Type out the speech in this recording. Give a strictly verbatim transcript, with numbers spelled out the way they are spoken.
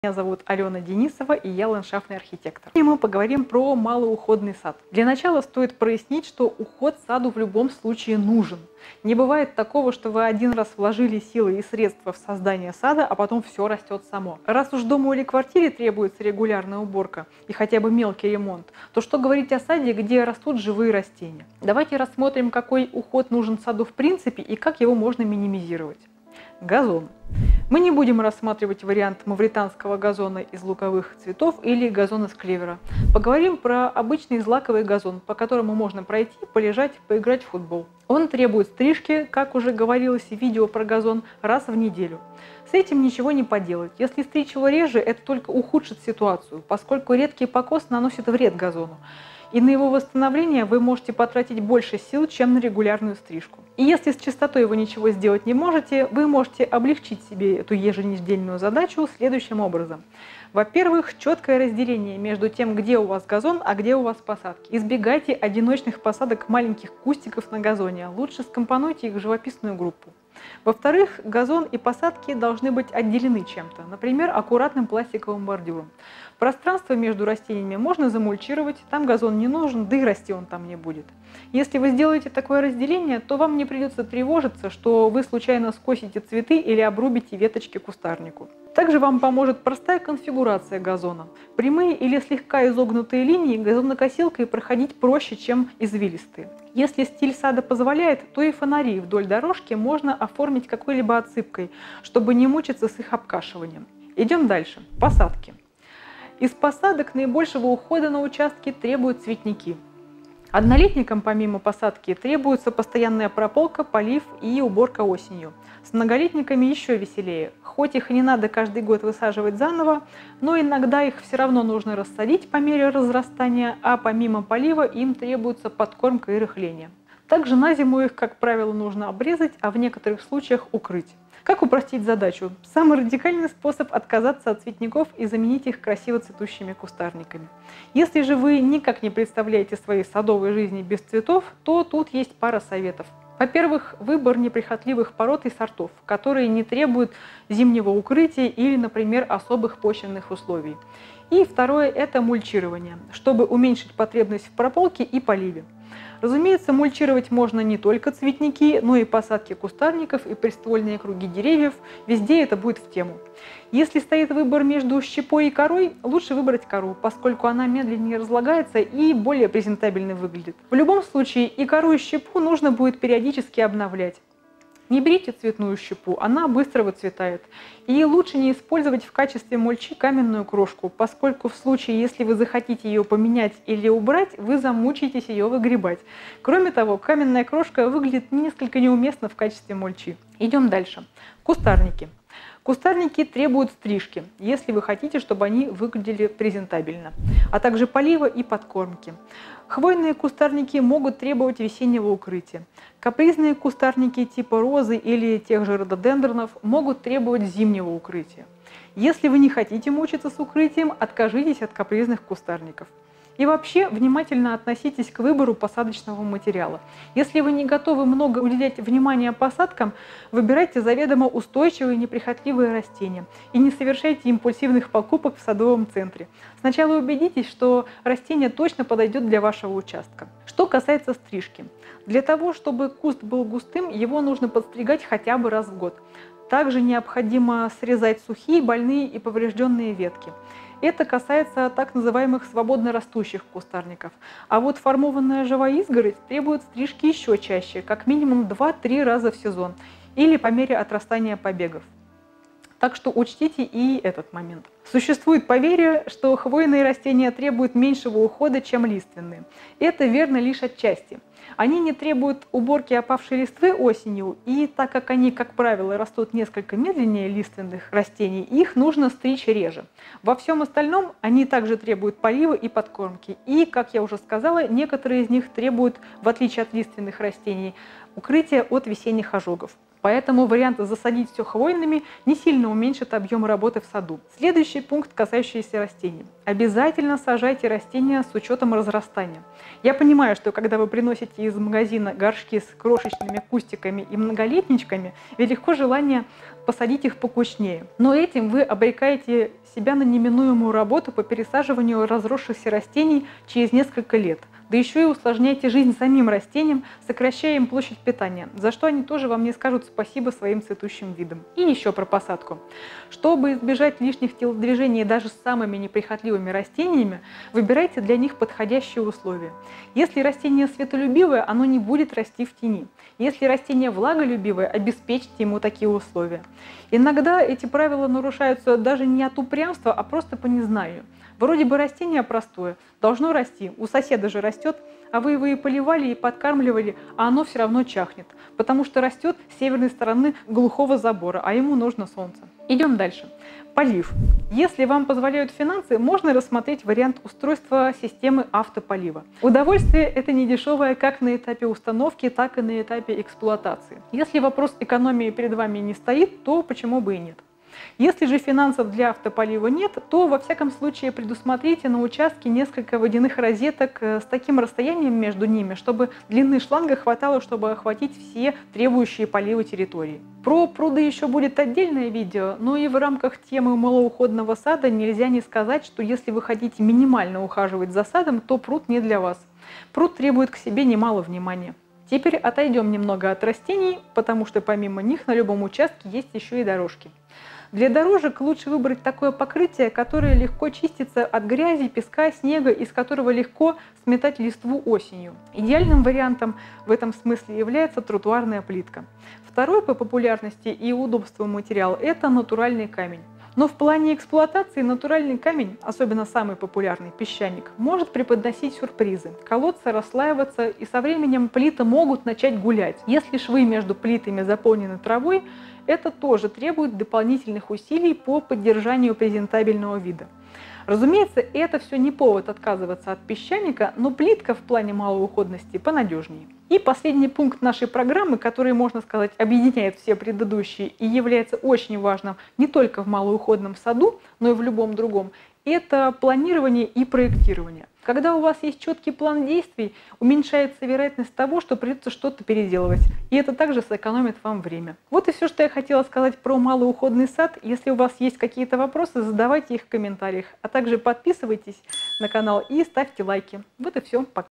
Меня зовут Алена Денисова, и я ландшафтный архитектор. И мы поговорим про малоуходный сад. Для начала стоит прояснить, что уход саду в любом случае нужен. Не бывает такого, что вы один раз вложили силы и средства в создание сада, а потом все растет само. Раз уж дому или квартире требуется регулярная уборка и хотя бы мелкий ремонт, то что говорить о саде, где растут живые растения? Давайте рассмотрим, какой уход нужен саду в принципе и как его можно минимизировать. Газон. Мы не будем рассматривать вариант мавританского газона из луковых цветов или газона с клевера. Поговорим про обычный злаковый газон, по которому можно пройти, полежать, поиграть в футбол. Он требует стрижки, как уже говорилось в видео про газон, раз в неделю. С этим ничего не поделать. Если стричь его реже, это только ухудшит ситуацию, поскольку редкий покос наносит вред газону. И на его восстановление вы можете потратить больше сил, чем на регулярную стрижку. И если с чистотой вы ничего сделать не можете, вы можете облегчить себе эту еженедельную задачу следующим образом. Во-первых, четкое разделение между тем, где у вас газон, а где у вас посадки. Избегайте одиночных посадок маленьких кустиков на газоне, лучше скомпонуйте их в живописную группу. Во-вторых, газон и посадки должны быть отделены чем-то, например, аккуратным пластиковым бордюром. Пространство между растениями можно замульчировать, там газон не нужен, да и расти он там не будет. Если вы сделаете такое разделение, то вам не придется тревожиться, что вы случайно скосите цветы или обрубите веточки кустарнику. Также вам поможет простая конфигурация газона. Прямые или слегка изогнутые линии газонокосилкой проходить проще, чем извилистые. Если стиль сада позволяет, то и фонари вдоль дорожки можно оформить какой-либо отсыпкой, чтобы не мучиться с их обкашиванием. Идем дальше. Посадки. Из посадок наибольшего ухода на участке требуют цветники. Однолетникам помимо посадки требуется постоянная прополка, полив и уборка осенью. С многолетниками еще веселее. Хоть их и не надо каждый год высаживать заново, но иногда их все равно нужно рассадить по мере разрастания, а помимо полива им требуется подкормка и рыхление. Также на зиму их, как правило, нужно обрезать, а в некоторых случаях укрыть. Как упростить задачу? Самый радикальный способ – отказаться от цветников и заменить их красиво цветущими кустарниками. Если же вы никак не представляете своей садовой жизни без цветов, то тут есть пара советов. Во-первых, выбор неприхотливых пород и сортов, которые не требуют зимнего укрытия или, например, особых почвенных условий. И второе – это мульчирование, чтобы уменьшить потребность в прополке и поливе. Разумеется, мульчировать можно не только цветники, но и посадки кустарников и приствольные круги деревьев. Везде это будет в тему. Если стоит выбор между щепой и корой, лучше выбрать кору, поскольку она медленнее разлагается и более презентабельно выглядит. В любом случае и кору, и щепу нужно будет периодически обновлять. Не берите цветную щепу, она быстро выцветает. И лучше не использовать в качестве мульчи каменную крошку, поскольку в случае, если вы захотите ее поменять или убрать, вы замучаетесь ее выгребать. Кроме того, каменная крошка выглядит несколько неуместно в качестве мульчи. Идем дальше. Кустарники. Кустарники требуют стрижки, если вы хотите, чтобы они выглядели презентабельно, а также полива и подкормки. Хвойные кустарники могут требовать весеннего укрытия. Капризные кустарники типа розы или тех же рододендронов могут требовать зимнего укрытия. Если вы не хотите мучиться с укрытием, откажитесь от капризных кустарников. И вообще внимательно относитесь к выбору посадочного материала. Если вы не готовы много уделять внимания посадкам, выбирайте заведомо устойчивые неприхотливые растения и не совершайте импульсивных покупок в садовом центре. Сначала убедитесь, что растение точно подойдет для вашего участка. Что касается стрижки. Для того, чтобы куст был густым, его нужно подстригать хотя бы раз в год. Также необходимо срезать сухие, больные и поврежденные ветки. Это касается так называемых свободно растущих кустарников. А вот формованная живая изгородь требует стрижки еще чаще, как минимум два-три раза в сезон, или по мере отрастания побегов. Так что учтите и этот момент. Существует поверье, что хвойные растения требуют меньшего ухода, чем лиственные. Это верно лишь отчасти. Они не требуют уборки опавшей листвы осенью, и так как они, как правило, растут несколько медленнее лиственных растений, их нужно стричь реже. Во всем остальном они также требуют полива и подкормки. И, как я уже сказала, некоторые из них требуют, в отличие от лиственных растений, укрытия от весенних ожогов. Поэтому вариант засадить все хвойными не сильно уменьшит объем работы в саду. Следующий пункт, касающийся растений. Обязательно сажайте растения с учетом разрастания. Я понимаю, что когда вы приносите из магазина горшки с крошечными кустиками и многолетничками, велико желание посадить их покучнее. Но этим вы обрекаете себя на неминуемую работу по пересаживанию разросшихся растений через несколько лет. Да еще и усложняйте жизнь самим растениям, сокращая им площадь питания, за что они тоже вам не скажут спасибо своим цветущим видам. И еще про посадку. Чтобы избежать лишних телодвижений даже с самыми неприхотливыми растениями, выбирайте для них подходящие условия. Если растение светолюбивое, оно не будет расти в тени. Если растение влаголюбивое, обеспечьте ему такие условия. Иногда эти правила нарушаются даже не от упрямства, а просто по незнанию. Вроде бы растение простое, должно расти, у соседа же растет, а вы его и поливали, и подкармливали, а оно все равно чахнет, потому что растет с северной стороны глухого забора, а ему нужно солнце. Идем дальше. Полив. Если вам позволяют финансы, можно рассмотреть вариант устройства системы автополива. Удовольствие это не дешевое как на этапе установки, так и на этапе эксплуатации. Если вопрос экономии перед вами не стоит, то почему бы и нет. Если же финансов для автополива нет, то во всяком случае предусмотрите на участке несколько водяных розеток с таким расстоянием между ними, чтобы длины шланга хватало, чтобы охватить все требующие полива территории. Про пруды еще будет отдельное видео, но и в рамках темы малоуходного сада нельзя не сказать, что если вы хотите минимально ухаживать за садом, то пруд не для вас. Пруд требует к себе немало внимания. Теперь отойдем немного от растений, потому что помимо них на любом участке есть еще и дорожки. Для дорожек лучше выбрать такое покрытие, которое легко чистится от грязи, песка, снега, из которого легко сметать листву осенью. Идеальным вариантом в этом смысле является тротуарная плитка. Второй по популярности и удобству материал – это натуральный камень. Но в плане эксплуатации натуральный камень, особенно самый популярный песчаник, может преподносить сюрпризы. Колодцы расслаиваться, и со временем плиты могут начать гулять. Если швы между плитами заполнены травой, это тоже требует дополнительных усилий по поддержанию презентабельного вида. Разумеется, это все не повод отказываться от песчаника, но плитка в плане малоуходности понадежнее. И последний пункт нашей программы, который, можно сказать, объединяет все предыдущие и является очень важным не только в малоуходном саду, но и в любом другом, это планирование и проектирование. Когда у вас есть четкий план действий, уменьшается вероятность того, что придется что-то переделывать. И это также сэкономит вам время. Вот и все, что я хотела сказать про малоуходный сад. Если у вас есть какие-то вопросы, задавайте их в комментариях. А также подписывайтесь на канал и ставьте лайки. Вот и все. Пока.